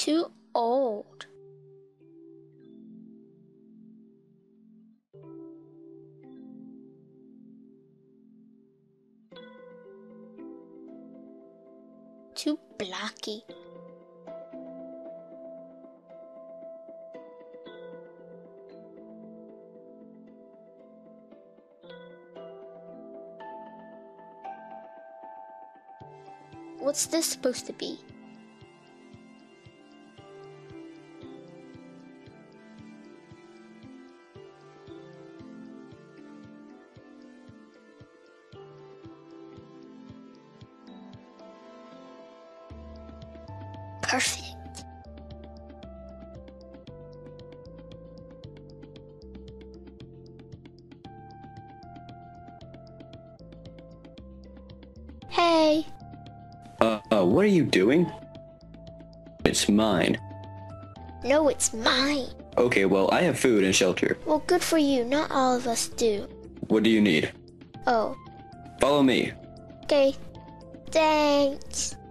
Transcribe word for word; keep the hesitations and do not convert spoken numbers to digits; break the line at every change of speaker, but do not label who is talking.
Too old. Too blocky. What's this supposed to be? Perfect. Hey.
Uh, uh, what are you doing? It's mine.
No, it's mine.
Okay, well, I have food and shelter.
Well, good for you. Not all of us do.
What do you need?
Oh.
Follow me.
Okay. Thanks.